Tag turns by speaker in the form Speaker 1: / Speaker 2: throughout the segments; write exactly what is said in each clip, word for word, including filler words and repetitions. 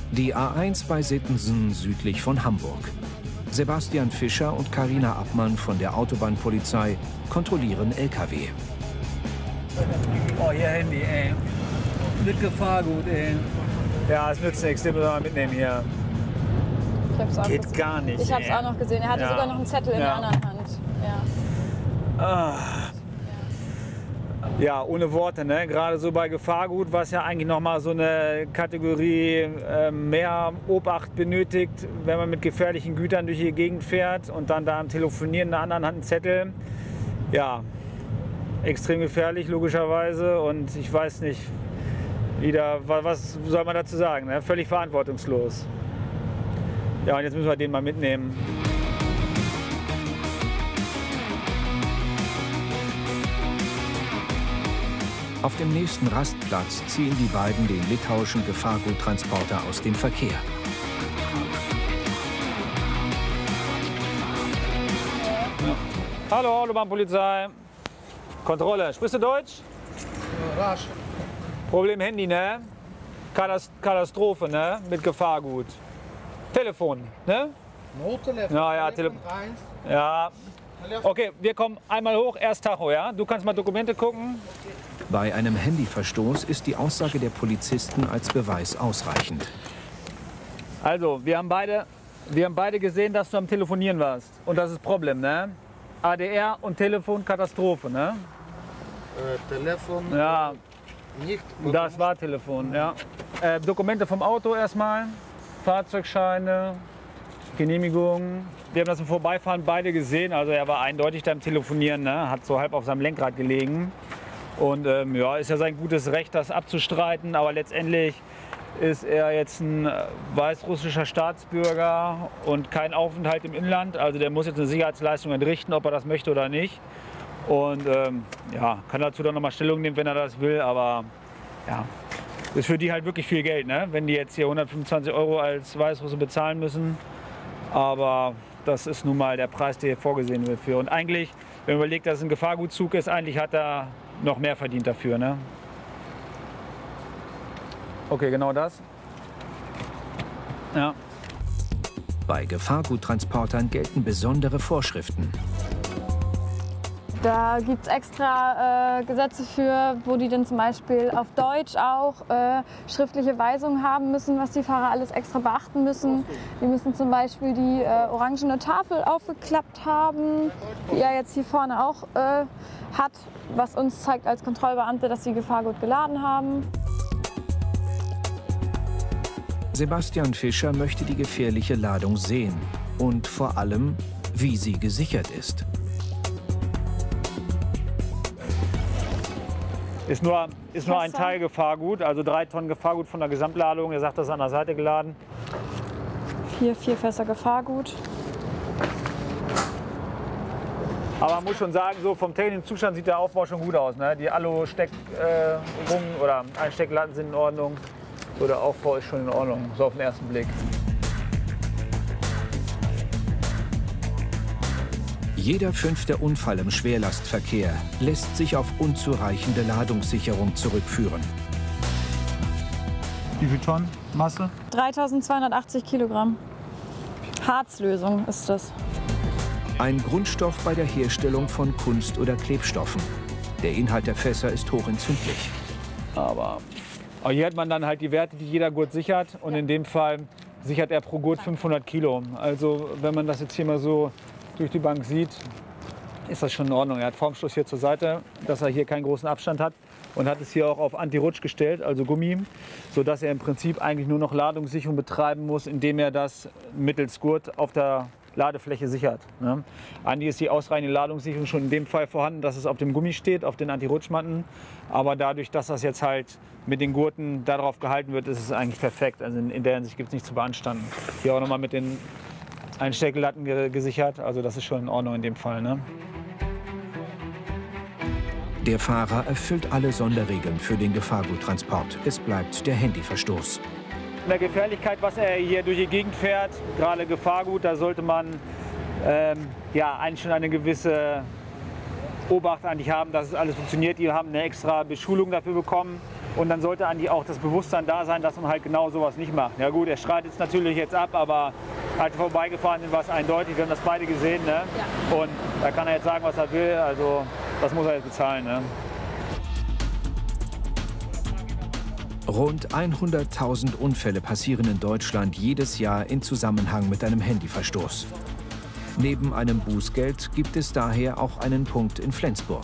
Speaker 1: Die A eins bei Sittensen südlich von Hamburg. Sebastian Fischer und Carina Abmann von der Autobahnpolizei kontrollieren L K W.
Speaker 2: Oh, hier Handy, ey. Mit Gefahrgut, ey. Ja, es nützt nichts, den müssen wir mal mitnehmen hier.
Speaker 3: Ich hab's auch
Speaker 2: Geht
Speaker 3: gesehen.
Speaker 2: gar nicht.
Speaker 3: Ich hab's
Speaker 2: ey.
Speaker 3: auch noch gesehen. Er hatte
Speaker 2: Ja.
Speaker 3: sogar noch einen Zettel in
Speaker 2: Ja.
Speaker 3: der anderen Hand. Ja.
Speaker 2: Ah. Ja, ohne Worte, ne? Gerade so bei Gefahrgut, was ja eigentlich noch mal so eine Kategorie äh, mehr Obacht benötigt, wenn man mit gefährlichen Gütern durch die Gegend fährt und dann da am Telefonieren in der anderen Hand einen Zettel. Ja, extrem gefährlich logischerweise und ich weiß nicht, wieder, was soll man dazu sagen, ne? Völlig verantwortungslos. Ja, und jetzt müssen wir den mal mitnehmen.
Speaker 1: Auf dem nächsten Rastplatz ziehen die beiden den litauischen Gefahrguttransporter aus dem Verkehr.
Speaker 2: Hallo, Autobahnpolizei. Kontrolle. Sprichst du Deutsch?
Speaker 4: Rasch.
Speaker 2: Problem Handy, ne? Katastrophe, ne? Mit Gefahrgut. Telefon, ne?
Speaker 4: Nottelefon.
Speaker 2: Ja, ja, Tele
Speaker 4: eins.
Speaker 2: Ja. Okay, wir kommen einmal hoch, erst Tacho, ja? Du kannst mal Dokumente gucken.
Speaker 1: Bei einem Handyverstoß ist die Aussage der Polizisten als Beweis ausreichend.
Speaker 2: Also, wir haben beide, wir haben beide gesehen, dass du am Telefonieren warst. Und das ist das Problem, ne? A D R und Telefon, Katastrophe, ne?
Speaker 4: Äh, Telefon.
Speaker 2: Ja,
Speaker 4: Nicht.
Speaker 2: das war Telefon, ja. Äh, Dokumente vom Auto erstmal, Fahrzeugscheine, Genehmigung. Wir haben das im Vorbeifahren beide gesehen, also er war eindeutig da im Telefonieren, ne? Hat so halb auf seinem Lenkrad gelegen. Und ähm, ja, ist ja sein gutes Recht, das abzustreiten, aber letztendlich ist er jetzt ein weißrussischer Staatsbürger und kein Aufenthalt im Inland. Also der muss jetzt eine Sicherheitsleistung entrichten, ob er das möchte oder nicht. Und ähm, ja, kann dazu dann nochmal Stellung nehmen, wenn er das will, aber ja, ist für die halt wirklich viel Geld, ne? Wenn die jetzt hier hundertfünfundzwanzig Euro als Weißrusse bezahlen müssen. Aber das ist nun mal der Preis, der hier vorgesehen wird für. Und eigentlich, wenn man überlegt, dass es ein Gefahrgutzug ist, eigentlich hat er noch mehr verdient dafür, ne? Okay, genau das. Ja.
Speaker 1: Bei Gefahrguttransportern gelten besondere Vorschriften.
Speaker 3: Da gibt es extra äh, Gesetze für, wo die dann zum Beispiel auf Deutsch auch äh, schriftliche Weisungen haben müssen, was die Fahrer alles extra beachten müssen. Die müssen zum Beispiel die äh, orangene Tafel aufgeklappt haben, die er jetzt hier vorne auch äh, hat, was uns zeigt als Kontrollbeamte, dass sie Gefahrgut geladen haben.
Speaker 1: Sebastian Fischer möchte die gefährliche Ladung sehen und vor allem, wie sie gesichert ist.
Speaker 2: Ist nur, ist nur ein Teil Gefahrgut, also drei Tonnen Gefahrgut von der Gesamtladung. Er sagt, das ist an der Seite geladen.
Speaker 3: Hier vier Fässer Gefahrgut.
Speaker 2: Aber man muss schon sagen, so vom technischen Zustand sieht der Aufbau schon gut aus. Ne? Die Alu-Steckrungen äh, oder Einstecklatten sind in Ordnung. So, der Aufbau ist schon in Ordnung, so auf den ersten Blick.
Speaker 1: Jeder fünfte Unfall im Schwerlastverkehr lässt sich auf unzureichende Ladungssicherung zurückführen.
Speaker 2: Wie viel Tonnen Masse?
Speaker 3: dreitausendzweihundertachtzig Kilogramm. Harzlösung ist das.
Speaker 1: Ein Grundstoff bei der Herstellung von Kunst- oder Klebstoffen. Der Inhalt der Fässer ist hochentzündlich.
Speaker 2: Aber, aber hier hat man dann halt die Werte, die jeder Gurt sichert. Und in dem Fall sichert er pro Gurt fünfhundert Kilo. Also wenn man das jetzt hier mal so durch die Bank sieht, ist das schon in Ordnung. Er hat Formschluss hier zur Seite, dass er hier keinen großen Abstand hat und hat es hier auch auf Anti-Rutsch gestellt, also Gummi, sodass er im Prinzip eigentlich nur noch Ladungssicherung betreiben muss, indem er das mittels Gurt auf der Ladefläche sichert. Ne? Eigentlich ist die ausreichende Ladungssicherung schon in dem Fall vorhanden, dass es auf dem Gummi steht, auf den Anti-Rutschmatten. Aber dadurch, dass das jetzt halt mit den Gurten darauf gehalten wird, ist es eigentlich perfekt. Also in, in der Hinsicht gibt es nichts zu beanstanden. Hier auch nochmal mit den Einstecklatten gesichert, also das ist schon in Ordnung in dem Fall. Ne?
Speaker 1: Der Fahrer erfüllt alle Sonderregeln für den Gefahrguttransport. Es bleibt der Handyverstoß.
Speaker 2: In der Gefährlichkeit, was er hier durch die Gegend fährt, gerade Gefahrgut, da sollte man ähm, ja, eigentlich schon eine gewisse Obacht eigentlich haben, dass es alles funktioniert. Die haben eine extra Beschulung dafür bekommen. Und dann sollte eigentlich auch das Bewusstsein da sein, dass man halt genau sowas nicht macht. Ja gut, er schreit jetzt natürlich jetzt ab, aber halt vorbeigefahren sind, war es eindeutig. Wir haben das beide gesehen. Ne?
Speaker 3: Ja.
Speaker 2: Und da kann er jetzt sagen, was er will. Also das muss er jetzt bezahlen. Ne?
Speaker 1: Rund hunderttausend Unfälle passieren in Deutschland jedes Jahr in Zusammenhang mit einem Handyverstoß. Neben einem Bußgeld gibt es daher auch einen Punkt in Flensburg.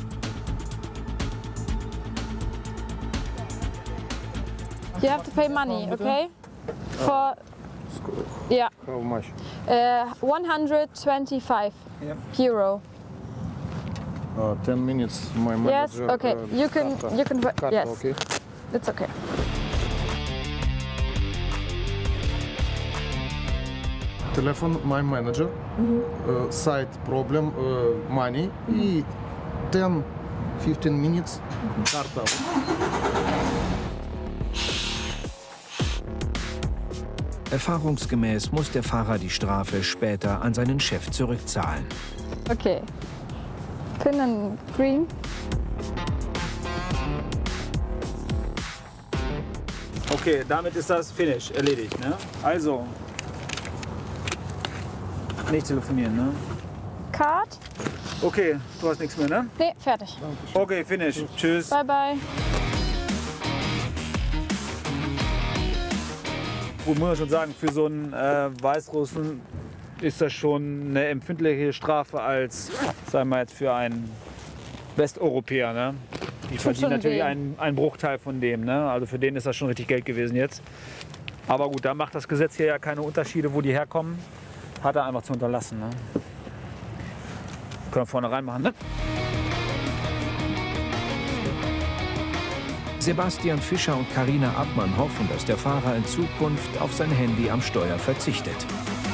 Speaker 3: You have to pay money, okay? For yeah,
Speaker 4: How much?
Speaker 3: uh, one hundred twenty-five euro.
Speaker 4: Uh, ten minutes. My
Speaker 3: Yes,
Speaker 4: manager.
Speaker 3: okay.
Speaker 4: uh,
Speaker 3: You can
Speaker 4: Carta.
Speaker 3: you can
Speaker 4: Carta,
Speaker 3: yes,
Speaker 4: okay.
Speaker 3: it's okay.
Speaker 4: Telephone my manager. Uh, side problem uh, money. И ten fifteen minutes. Carta.
Speaker 1: Erfahrungsgemäß muss der Fahrer die Strafe später an seinen Chef zurückzahlen.
Speaker 3: Okay. Pin and green.
Speaker 2: Okay, damit ist das Finish, erledigt. Ne? Also, nicht telefonieren. Ne?
Speaker 3: Card.
Speaker 2: Okay, du hast nichts mehr, ne?
Speaker 3: Nee, fertig.
Speaker 2: Okay, Finish. Tschüss.
Speaker 3: Bye bye.
Speaker 2: Gut, muss man schon sagen, für so einen äh, Weißrussen ist das schon eine empfindliche Strafe als, sagen wir jetzt, für einen Westeuropäer. Ne? Die verdienen
Speaker 3: schon
Speaker 2: natürlich
Speaker 3: weh.
Speaker 2: einen, einen Bruchteil von dem. Ne? Also für den ist das schon richtig Geld gewesen jetzt. Aber gut, da macht das Gesetz hier ja keine Unterschiede, wo die herkommen. Hat er einfach zu unterlassen. Ne? Können wir vorne reinmachen, ne?
Speaker 1: Sebastian Fischer und Carina Abmann hoffen, dass der Fahrer in Zukunft auf sein Handy am Steuer verzichtet.